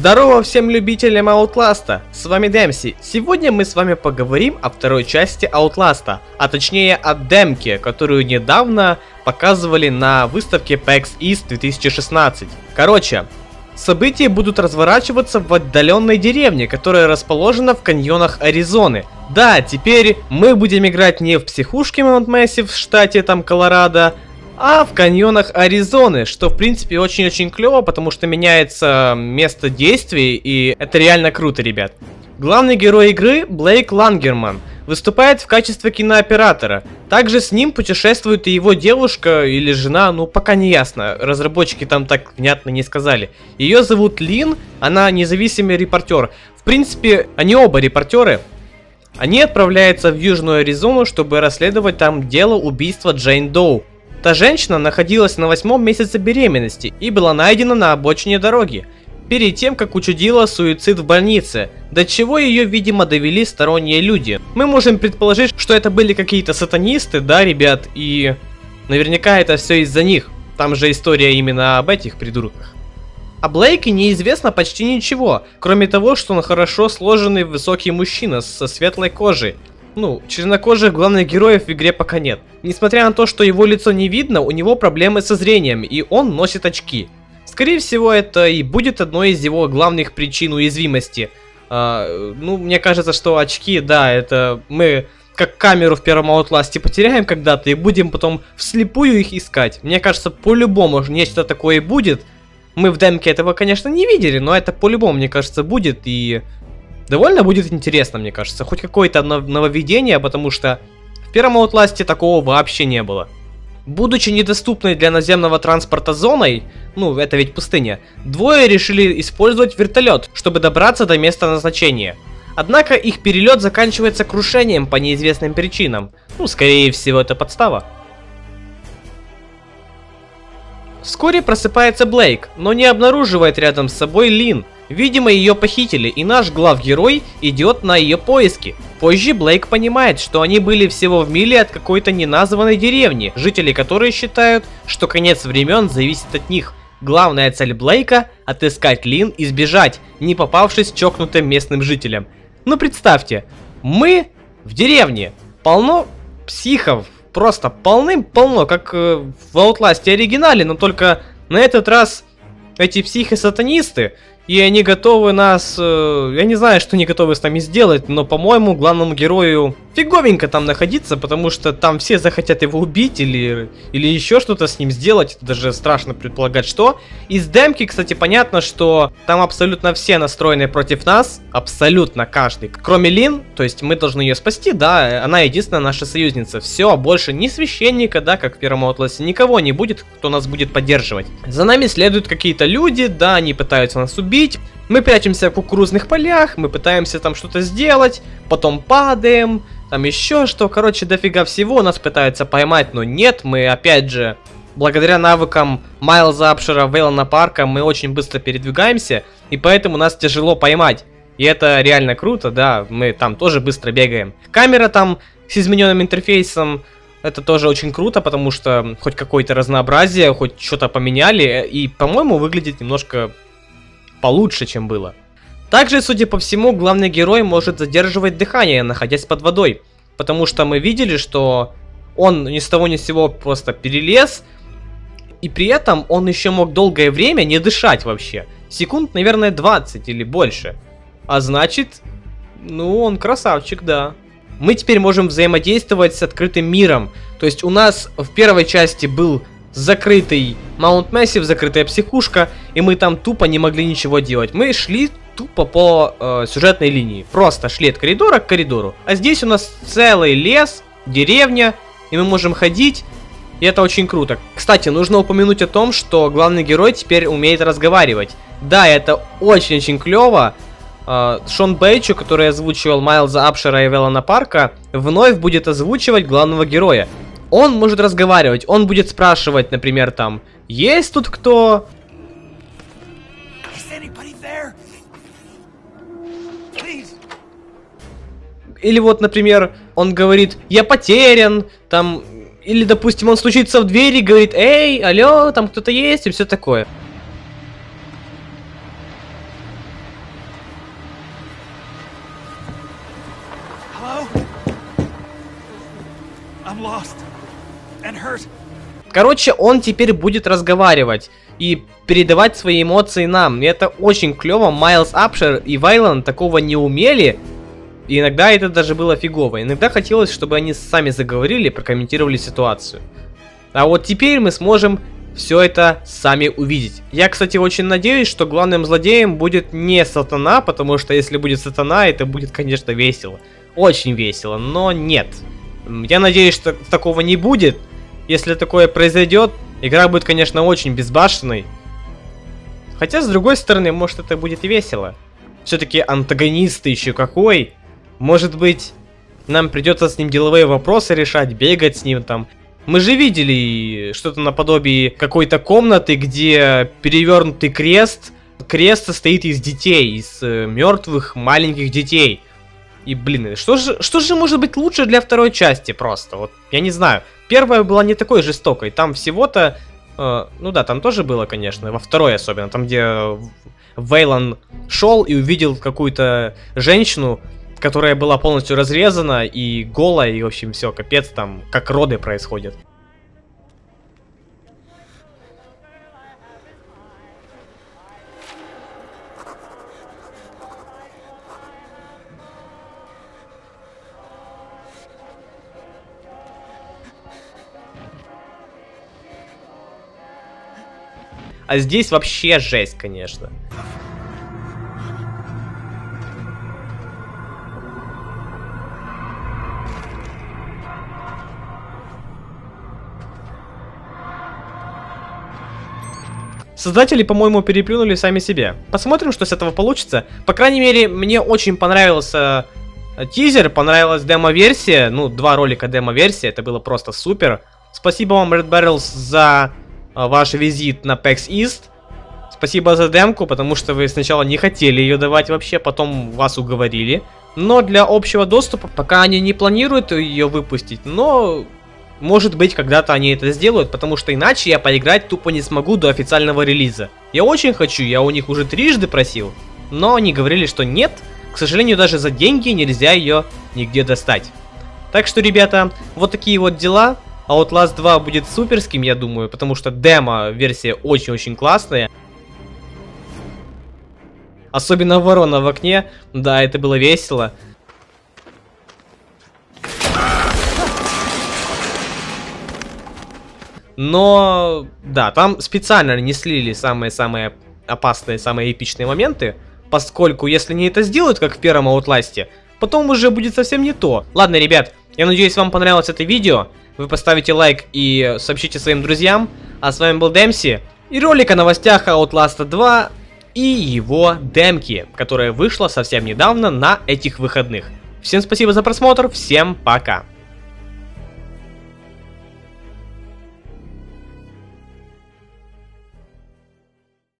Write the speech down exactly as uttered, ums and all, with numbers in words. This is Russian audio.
Здорово всем любителям Outlast'а, с вами Дэмси. Сегодня мы с вами поговорим о второй части Outlast'а, а точнее о демке, которую недавно показывали на выставке PAX East две тысячи шестнадцать. Короче, события будут разворачиваться в отдаленной деревне, которая расположена в каньонах Аризоны. Да, теперь мы будем играть не в психушке Маунт Мэссив в штате там Колорадо, а в каньонах Аризоны, что в принципе очень-очень клево, потому что меняется место действий, и это реально круто, ребят. Главный герой игры Блейк Лангерман выступает в качестве кинооператора. Также с ним путешествует и его девушка или жена, ну пока не ясно, разработчики там так внятно не сказали. Ее зовут Лин, она независимый репортер. В принципе, они оба репортеры. Они отправляются в Южную Аризону, чтобы расследовать там дело убийства Джейн Доу. Та женщина находилась на восьмом месяце беременности и была найдена на обочине дороги, перед тем, как учудила суицид в больнице, до чего ее, видимо, довели сторонние люди. Мы можем предположить, что это были какие-то сатанисты, да, ребят, и наверняка это все из-за них. Там же история именно об этих придурках. О Блейке неизвестно почти ничего, кроме того, что он хорошо сложенный высокий мужчина со светлой кожей. Ну, чернокожих главных героев в игре пока нет. Несмотря на то, что его лицо не видно, у него проблемы со зрением, и он носит очки. Скорее всего, это и будет одной из его главных причин уязвимости. А, ну, мне кажется, что очки, да, это мы как камеру в первом Outlast'е потеряем когда-то и будем потом вслепую их искать. Мне кажется, по-любому нечто такое будет. Мы в демке этого, конечно, не видели, но это по-любому, мне кажется, будет, и довольно будет интересно, мне кажется. Хоть какое-то нововведение, потому что в первом Outlast'е такого вообще не было. Будучи недоступной для наземного транспорта зоной, ну, это ведь пустыня, двое решили использовать вертолет, чтобы добраться до места назначения. Однако их перелет заканчивается крушением по неизвестным причинам. Ну, скорее всего, это подстава. Вскоре просыпается Блейк, но не обнаруживает рядом с собой Лин. Видимо, ее похитили, и наш главгерой идет на ее поиски. Позже Блейк понимает, что они были всего в миле от какой-то неназванной деревни, жители которой считают, что конец времен зависит от них. Главная цель Блейка — отыскать Лин и сбежать, не попавшись чокнутым местным жителям. Ну представьте, мы в деревне, полно психов, просто полным-полно, как э, в Outlast'е оригинале, но только на этот раз эти психи-сатанисты. И они готовы нас... Э, я не знаю, что они готовы с нами сделать, но, по-моему, главному герою фиговенько там находиться, потому что там все захотят его убить или, или еще что-то с ним сделать. Это даже страшно предполагать, что. Из демки, кстати, понятно, что там абсолютно все настроены против нас. Абсолютно каждый. Кроме Лин, то есть мы должны ее спасти, да, она единственная наша союзница. Все, больше ни священника, да, как в первом Outlast'е, никого не будет, кто нас будет поддерживать. За нами следуют какие-то люди, да, они пытаются нас убить. Мы прячемся в кукурузных полях, мы пытаемся там что-то сделать, потом падаем, там еще что, короче, дофига всего, нас пытаются поймать, но нет, мы опять же, благодаря навыкам Майлза Апшера, Вейлона Парка, мы очень быстро передвигаемся, и поэтому нас тяжело поймать. И это реально круто, да, мы там тоже быстро бегаем. Камера там с измененным интерфейсом, это тоже очень круто, потому что хоть какое-то разнообразие, хоть что-то поменяли, и, по-моему, выглядит немножко получше, чем было. Также, судя по всему, главный герой может задерживать дыхание, находясь под водой. Потому что мы видели, что он ни с того ни с сего просто перелез. И при этом он еще мог долгое время не дышать вообще. Секунд, наверное, двадцать или больше. А значит, ну, он красавчик, да. Мы теперь можем взаимодействовать с открытым миром. То есть у нас в первой части был закрытый Маунт Мэссив, закрытая психушка, и мы там тупо не могли ничего делать. Мы шли тупо по э, сюжетной линии. Просто шли от коридора к коридору. А здесь у нас целый лес, деревня, и мы можем ходить, и это очень круто. Кстати, нужно упомянуть о том, что главный герой теперь умеет разговаривать. Да, это очень-очень клево. Э, Шон Бейчу, который озвучивал Майлза Апшера и Вейлона Парка, вновь будет озвучивать главного героя. Он может разговаривать, он будет спрашивать, например, там, есть тут кто? Или вот, например, он говорит, я потерян, там, или, допустим, он стучится в дверь и говорит, эй, алло, там кто-то есть, и все такое. Короче, он теперь будет разговаривать и передавать свои эмоции нам. И это очень клево. Майлз Апшер и Вайланд такого не умели. И иногда это даже было фигово. Иногда хотелось, чтобы они сами заговорили, прокомментировали ситуацию. А вот теперь мы сможем все это сами увидеть. Я, кстати, очень надеюсь, что главным злодеем будет не Сатана, потому что если будет Сатана, это будет, конечно, весело. Очень весело, но нет. Я надеюсь, что такого не будет. Если такое произойдет, игра будет, конечно, очень безбашенной. Хотя, с другой стороны, может, это будет и весело. Все-таки антагонист еще какой. Может быть, нам придется с ним деловые вопросы решать, бегать с ним там. Мы же видели что-то наподобие какой-то комнаты, где перевернутый крест. Крест состоит из детей, из э, мертвых маленьких детей. И, блин, что же, что же может быть лучше для второй части просто? Вот, я не знаю. Первая была не такой жестокой. Там всего-то... Э, ну да, там тоже было, конечно. Во второй особенно. Там, где Вейланд шел и увидел какую-то женщину, которая была полностью разрезана и голая, и, в общем, все, капец, там, как роды происходят. А здесь вообще жесть, конечно. Создатели, по-моему, переплюнули сами себе. Посмотрим, что с этого получится. По крайней мере, мне очень понравился тизер, понравилась демо-версия. Ну, два ролика демо-версии, это было просто супер. Спасибо вам, Red Barrels, за ваш визит на пэкс East. Спасибо за демку, потому что вы сначала не хотели ее давать вообще, потом вас уговорили. Но для общего доступа пока они не планируют ее выпустить, но... Может быть, когда-то они это сделают, потому что иначе я поиграть тупо не смогу до официального релиза. Я очень хочу, я у них уже трижды просил, но они говорили, что нет. К сожалению, даже за деньги нельзя ее нигде достать. Так что, ребята, вот такие вот дела. Outlast два будет суперским, я думаю, потому что демо-версия очень-очень классная. Особенно ворона в окне, да, это было весело. Но, да, там специально не слили самые-самые опасные, самые эпичные моменты, поскольку если они это сделают, как в первом Outlast'е, потом уже будет совсем не то. Ладно, ребят, я надеюсь, вам понравилось это видео. Вы поставите лайк и сообщите своим друзьям. А с вами был Дэмси и ролик о новостях Outlast два и его демки, которая вышла совсем недавно на этих выходных. Всем спасибо за просмотр, всем пока.